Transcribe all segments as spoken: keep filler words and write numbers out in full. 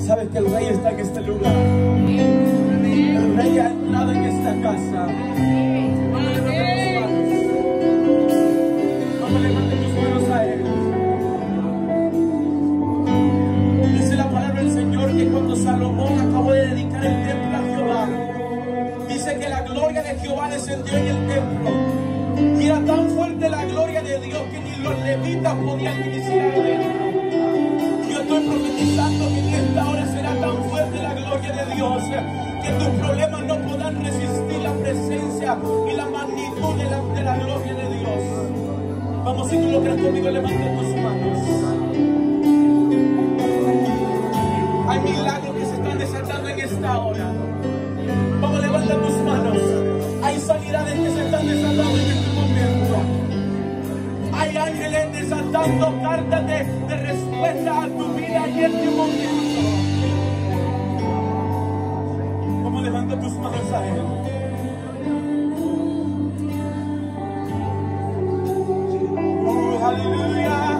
Sabes que el Rey está en este lugar. El Rey ha entrado en esta casa. Vamos a levantar tus manos. Vamos a levantar tus manos a Él. Dice la palabra del Señor que cuando Salomón acabó de dedicar el templo a Jehová, dice que la gloria de Jehová descendió en el templo. Y era tan fuerte la gloria de Dios que ni los levitas podían ministrar adentro. Yo estoy profetizando que en esta hora será tan fuerte la gloria de Dios que tus problemas no podrán resistir la presencia y la magnitud de la, de la gloria de Dios. Vamos, si tú lo crees conmigo, levanta tus manos. Hay milagros que se están desatando en esta hora. Vamos, levanta tus manos. Hay sanidades que se están desatando en este momento. Hay ángeles desatando cartas de, de respuesta a tu vida en este momento. Vamos, levanta tus manos a Él. Uh, aleluya.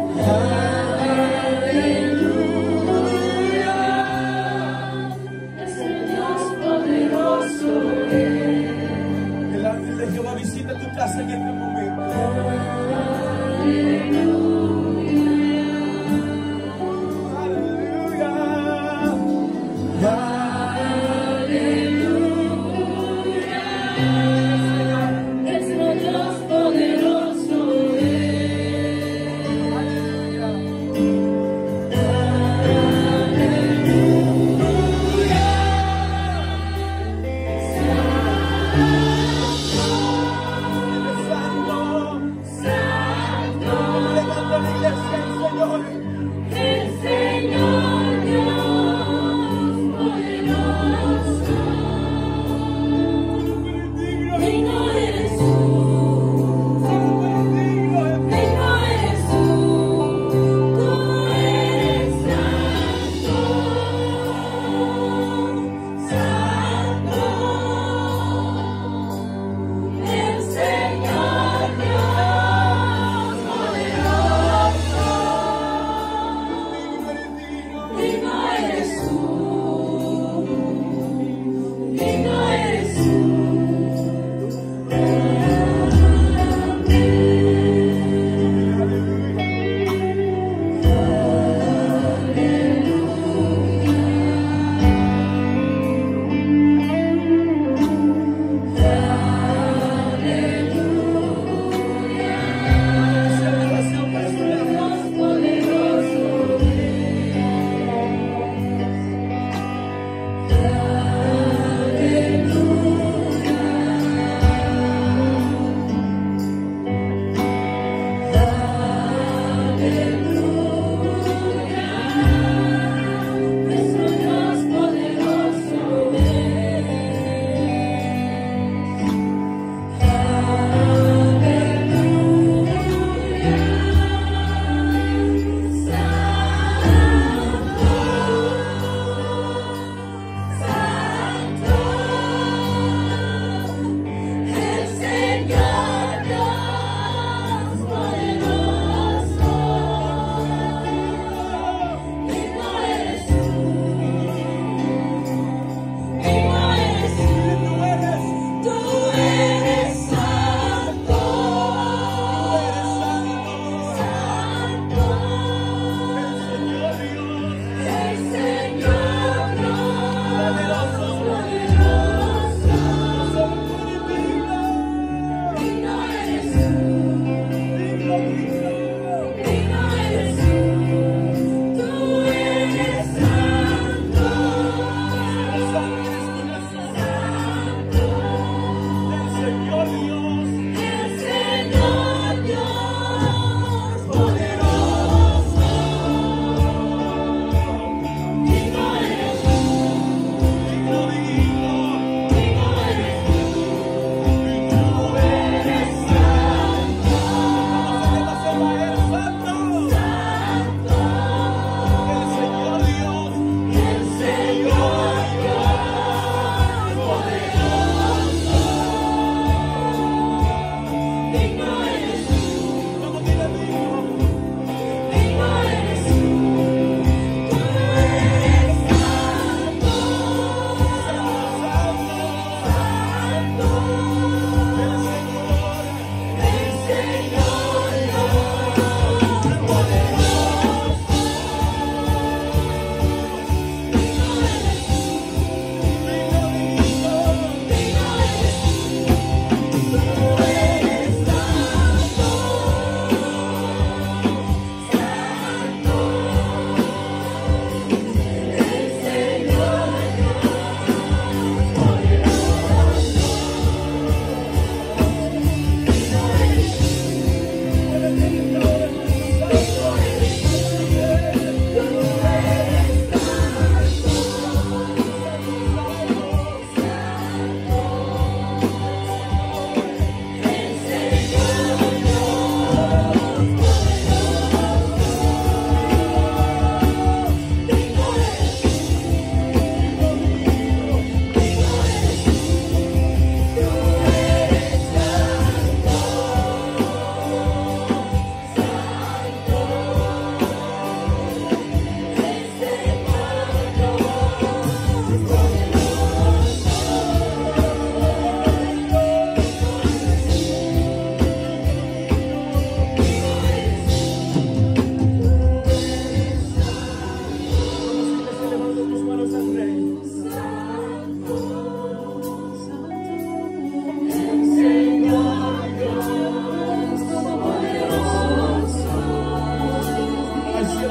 El ángel de Jehová visita tu casa en este momento. Aleluya. Nuestro Dios poderoso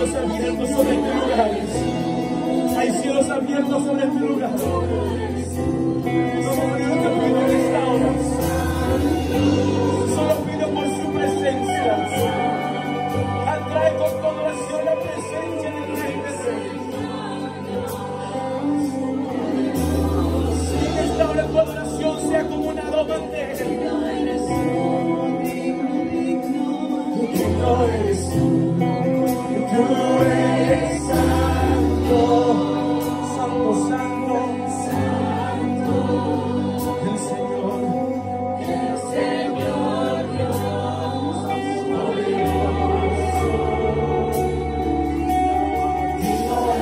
cielos abiertos sobre este lugar. Hay cielos abiertos sobre este lugar. Señor, te pido en esta hora. Solo pido por su presencia. Atrae con tu adoración la presencia del Rey de Reyes. En esta hora tu adoración sea como una aroma ante Él. Tú eres, tú eres santo, santo, santo, santo, el Señor, el Señor Dios poderoso. Tú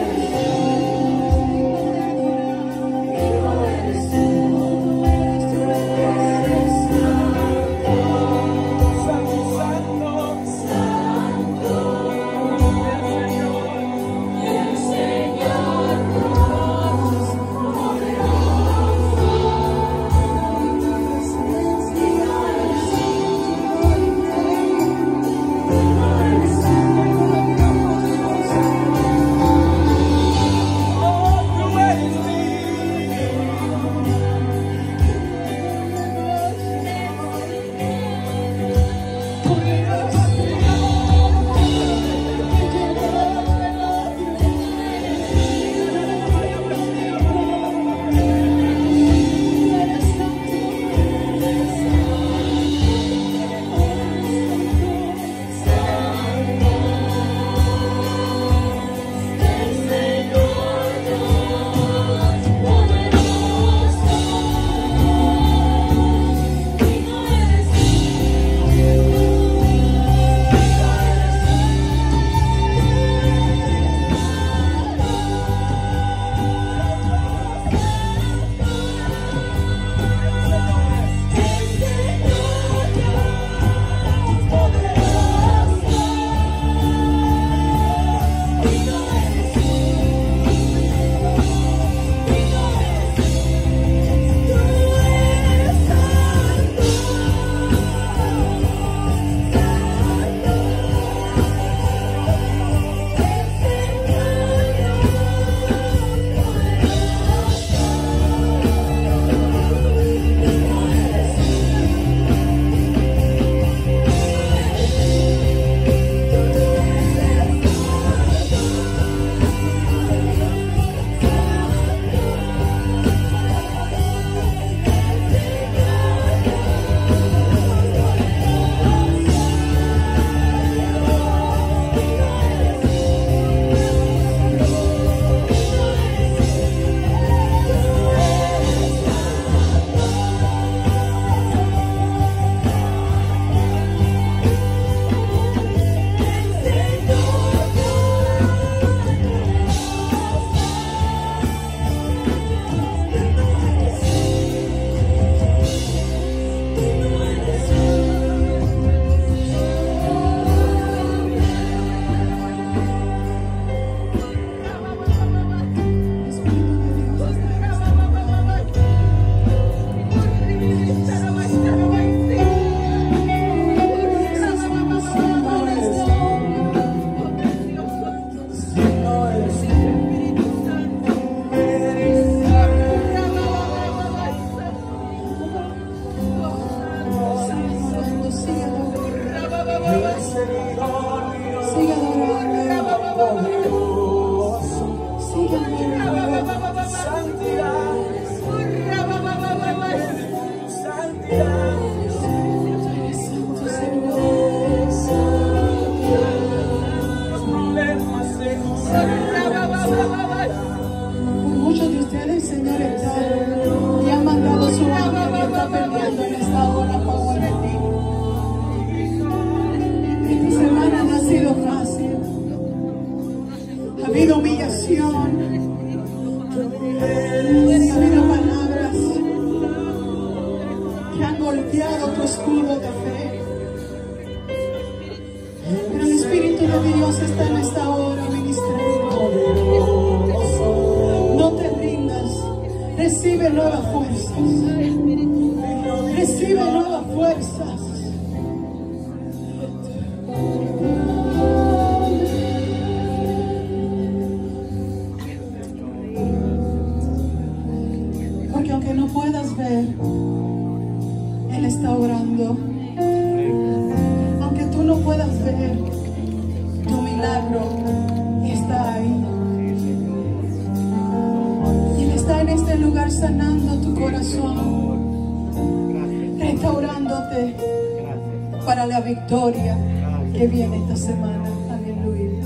eres, tú eres, tú eres santo, santo, santo. Muchos de ustedes, Señor, están y han mandado su ángel y está peleando en esta hora a favor de ti. Esta semana no ha sido fácil. Ha habido humillación. Ha habido palabras que han golpeado tu escudo de fe. Pero el Espíritu de Dios está en esta hora ministrando. No te rindas. Recibe nuevas fuerzas. Recibe nuevas fuerzas. lugar sanando tu corazón, restaurándote para la victoria que viene esta semana. Aleluya.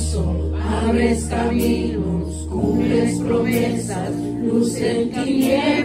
Abres caminos, cumples promesas, luz en tinieblas.